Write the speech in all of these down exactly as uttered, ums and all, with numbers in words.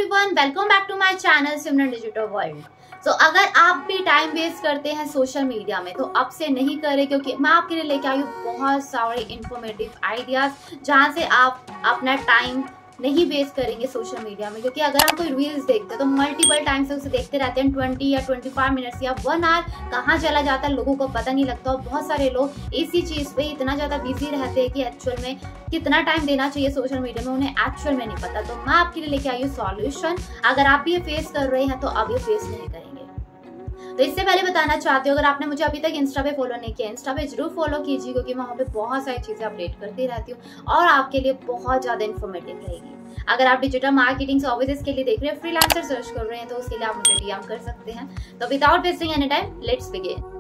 Everyone, welcome back to my channel Simran digital world. तो अगर आप भी टाइम वेस्ट करते हैं सोशल मीडिया में तो अब से नहीं करें, क्योंकि मैं आपके लिए लेके आई हूँ बहुत सारे इंफॉर्मेटिव आइडियाज जहाँ से आप अपना टाइम नहीं वेस्ट करेंगे सोशल मीडिया में। क्योंकि अगर हम कोई रील्स देखते हैं तो मल्टीपल टाइम से उसे देखते रहते हैं, ट्वेंटी या ट्वेंटी फाइव मिनट्स या वन आवर कहाँ चला जाता है लोगों को पता नहीं लगता। और बहुत सारे लोग इसी चीज़ पे इतना ज़्यादा बिजी रहते हैं कि एक्चुअल में कितना टाइम देना चाहिए सोशल मीडिया में उन्हें एक्चुअल में नहीं पता। तो मैं आपके लिए लेके आई हूँ सॉल्यूशन। अगर आप भी ये फेस कर रहे हैं तो अब ये फेस नहीं करेंगे। तो इससे पहले बताना चाहती हूँ, अगर आपने मुझे अभी तक इंस्टा पे फॉलो नहीं किया, इंस्टा पे जरूर फॉलो कीजिए, क्योंकि मैं वहाँ पे बहुत सारी चीज़ें अपडेट करती रहती हूँ और आपके लिए बहुत ज़्यादा इन्फॉर्मेटिव रहेगी। अगर आप डिजिटल मार्केटिंग सर्विसेज के लिए देख रहे हैं, फ्रीलांसर सर्च कर रहे हैं, तो उसके लिए आप मुझे डीएम कर सकते हैं। तो without wasting any time, let's begin.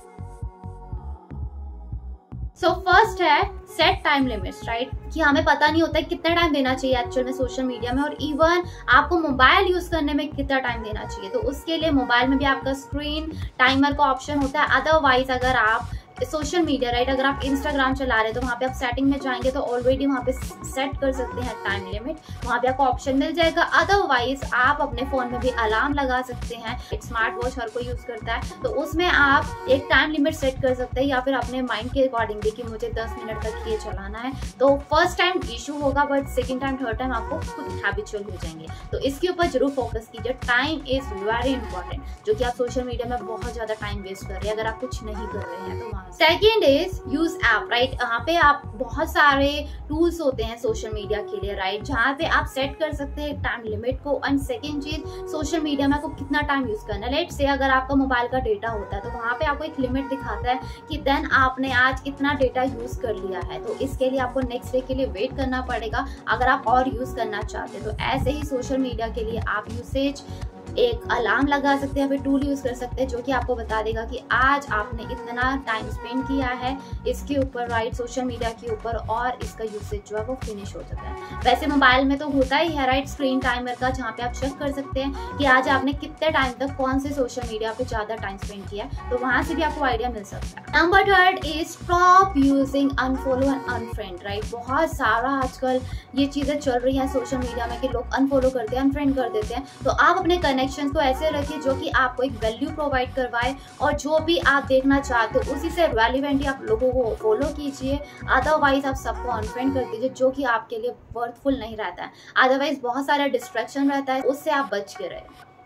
So first है सेट टाइम लिमिट्स, राइट, कि हमें पता नहीं होता है कितना टाइम देना चाहिए एक्चुअल में सोशल मीडिया में, और इवन आपको मोबाइल यूज करने में कितना टाइम देना चाहिए। तो उसके लिए मोबाइल में भी आपका स्क्रीन टाइमर का ऑप्शन होता है। अदरवाइज अगर आप सोशल मीडिया, राइट, अगर आप इंस्टाग्राम चला रहे हैं तो वहाँ पे आप सेटिंग में जाएंगे तो ऑलरेडी वहाँ पे सेट कर सकते हैं टाइम लिमिट, वहाँ पे आपको ऑप्शन मिल जाएगा। अदरवाइज आप अपने फोन में भी अलार्म लगा सकते हैं, स्मार्ट वॉच हर कोई यूज करता है, तो उसमें आप एक टाइम लिमिट सेट कर सकते हैं, या फिर अपने माइंड के अकॉर्डिंग भी कि मुझे दस मिनट तक ये चलाना है। तो फर्स्ट टाइम इशू होगा, but second time third time आपको खुद हैबिचुअल हो जाएंगे। तो इसके ऊपर जरूर फोकस कीजिए। टाइम इज वेरी इंपॉर्टेंट, जो कि आप सोशल मीडिया में बहुत ज्यादा टाइम वेस्ट कर रहे हैं अगर आप कुछ नहीं कर रहे हैं तो। Second is use app, right, यहाँ पे आप बहुत सारे टूल्स होते हैं सोशल मीडिया के लिए, राइट, जहाँ पे आप सेट कर सकते हैं टाइम लिमिट को। एंड सेकेंड चीज, सोशल मीडिया में आपको कितना टाइम यूज करना है। लेट से अगर आपका मोबाइल का डेटा होता है तो वहाँ पे आपको एक लिमिट दिखाता है कि देन आपने आज इतना डेटा यूज कर लिया है, तो इसके लिए आपको नेक्स्ट डे के लिए वेट करना पड़ेगा अगर आप और यूज करना चाहते हैं। तो ऐसे ही सोशल मीडिया के लिए आप यूसेज एक अलार्म लगा सकते हैं, फिर टूल यूज कर सकते हैं जो कि आपको बता देगा कि आज आपने इतना टाइम स्पेंड किया है इसके ऊपर, राइट, सोशल मीडिया के ऊपर, और इसका यूसेज जो है वो फिनिश हो चुका है। वैसे मोबाइल में तो होता ही है, राइट, स्क्रीन टाइमर का, जहाँ पे आप चेक कर सकते हैं कि आज आपने कितने टाइम तक कौन से सोशल मीडिया पे ज्यादा टाइम स्पेंड किया, तो वहां से भी आपको आइडिया मिल सकता है। Number third is stop using unfollow and unfriend, right. बहुत सारा आजकल ये चीजें चल रही है सोशल मीडिया में कि लोग अनफॉलो करते हैं, अनफ्रेंड कर देते हैं। तो आप अपने कनेक्शन को ऐसे रखिए जो कि आपको एक वैल्यू प्रोवाइड करवाए, और जो भी आप देखना चाहते हो उसी से रेलिवेंट आप लोगों को फॉलो कीजिए। अदरवाइज आप सबको अनफ्रेंड कर दीजिए, जो कि आपके लिए वर्थफुल नहीं रहता है। अदरवाइज बहुत सारा डिस्ट्रैक्शन रहता है, उससे आप बच के रहे,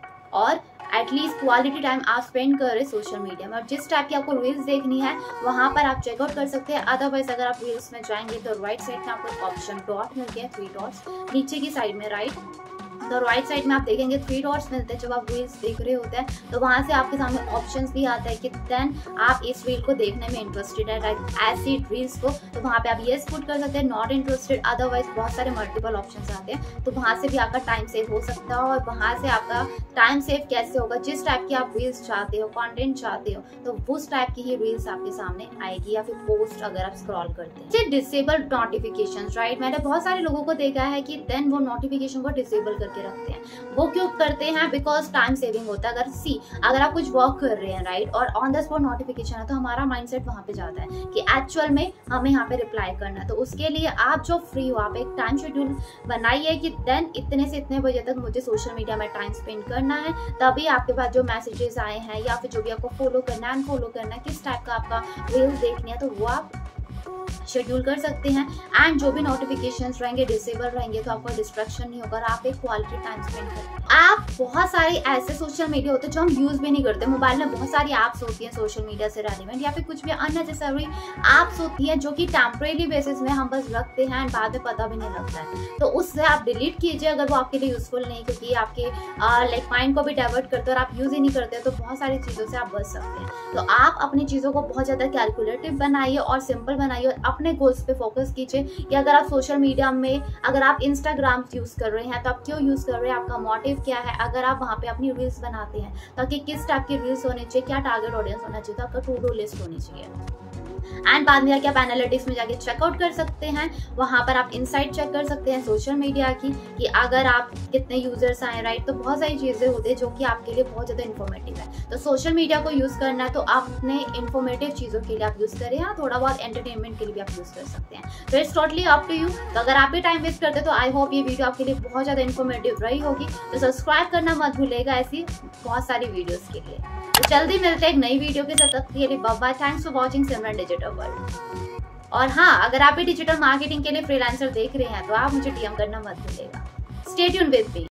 और एटलीस्ट क्वालिटी टाइम आप स्पेंड कर रहे सोशल मीडिया में। और जिस टाइप की आपको रील्स देखनी है वहां पर आप चेकआउट कर सकते हैं। अदरवाइज अगर आप रील्स में जाएंगे तो राइट साइड में आपको ऑप्शन डॉट मिलते हैं, थ्री डॉट्स नीचे की साइड में, राइट, तो राइट साइड में आप देखेंगे थ्री डॉट्स मिलते हैं जब आप रील्स देख रहे होते हैं, तो वहां से आपके सामने ऑप्शंस भी आता है कि देन आप इस रील को देखने में इंटरेस्टेड है, राइट, ऐसी रील्स को, तो वहां पे आप येस पुट कर सकते हैं, नॉट इंटरेस्टेड। अदरवाइज बहुत सारे मल्टीपल ऑप्शंस आते हैं, तो वहां से भी आपका टाइम सेव हो सकता है। और वहां से आपका टाइम सेव कैसे होगा, जिस टाइप की आप रील्स चाहते हो, कंटेंट चाहते हो, तो उस टाइप की ही रील्स आपके सामने आएगी, या फिर पोस्ट अगर आप स्क्रॉल करते हैं। डिसेबल नोटिफिकेशंस, राइट, मैंने बहुत सारे लोगों को देखा है कि देन वो नोटिफिकेशन को डिसेबल करके रखते हैं। वो क्यों करते हैं? बिकॉज टाइम सेविंग होता है। अगर सी अगर आप कुछ वर्क कर रहे हैं, राइट, और ऑन द स्पॉट नोटिफिकेशन है, तो हमारा माइंडसेट वहां पे जाता है कि एक्चुअल में हमें यहाँ पे रिप्लाई करना है। तो उसके लिए आप जो फ्री हो, आप एक टाइम शेड्यूल बनाइए कि देन इतने से इतने बजे तक मुझे सोशल मीडिया में टाइम स्पेंड करना है, तभी आपके पास जो मैसेजेस आए हैं या फिर जो भी आपको फॉलो करना है, अनफॉलो करना है, किस टाइप का आपका रील्स देखनी है, तो वो आप शेड्यूल कर सकते हैं। एंड जो भी नोटिफिकेशंस रहेंगे डिसेबल रहेंगे, तो आपको डिस्ट्रैक्शन नहीं होगा, आप एक क्वालिटी टाइम स्पेंड करें। आप बहुत सारे ऐसे सोशल मीडिया होते हैं जो हम यूज भी नहीं करते। मोबाइल में बहुत सारी ऐप्स होती हैं सोशल मीडिया से रेलिवेंट, या फिर कुछ भी अननेसेसरी ऐप्स होती हैं जो कि टेम्परेरी बेसिस में हम बस रखते हैं एंड बाद में पता भी नहीं लगता है, तो उससे आप डिलीट कीजिए अगर वो आपके लिए यूजफुल नहीं, क्योंकि आपके लाइक माइंड को भी डाइवर्ट करते हैं और आप यूज ही नहीं करते, तो बहुत सारी चीज़ों से आप बच सकते हैं। तो आप अपनी चीज़ों को बहुत ज़्यादा कैलकुलेटिव बनाइए और सिंपल बनाइए, और अपने गोल्स पे फोकस कीजिए कि अगर आप सोशल मीडिया में, अगर आप इंस्टाग्राम यूज कर रहे हैं तो आप क्यों यूज कर रहे हैं, आपका मोटिव क्या है। अगर आप वहाँ पे अपनी रील्स बनाते हैं ताकि किस टाइप की रील्स होनी चाहिए, क्या टारगेट ऑडियंस होना चाहिए, तो आपका टू डू लिस्ट होनी चाहिए। एंड बाद में जाके आप एनालिटिक्स में जाके चेकआउट कर सकते हैं। वहां पर आप इनसाइट चेक कर सकते हैं सोशल मीडिया की कि अगर आप कितने यूजर्स आए, राइट। तो बहुत सारी चीजें होती है जो कि आपके लिए बहुत ज्यादा इन्फॉर्मेटिव है। तो सोशल मीडिया को यूज करना है तो आप अपने इन्फॉर्मेटिव चीजों के लिए आप यूज करें, या थोड़ा बहुत एंटरटेनमेंट के लिए भी आप यूज कर सकते हैं। तो it's totally up to you. तो अगर आप भी टाइम वेस्ट करते तो आई होप ये वीडियो आपके लिए बहुत ज्यादा इन्फॉर्मेटिव रही होगी। तो सब्सक्राइब करना मत भूलेगा ऐसी बहुत सारी वीडियोस के लिए। तो जल्दी मिलते हैं एक नई वीडियो के साथ। तब के लिए bye bye. Thanks for watching Simran digital world. और हाँ, अगर आप भी डिजिटल मार्केटिंग के लिए फ्रीलांसर देख रहे हैं तो आप मुझे डीएम करना मत भूलिएगा। Stay tuned with me.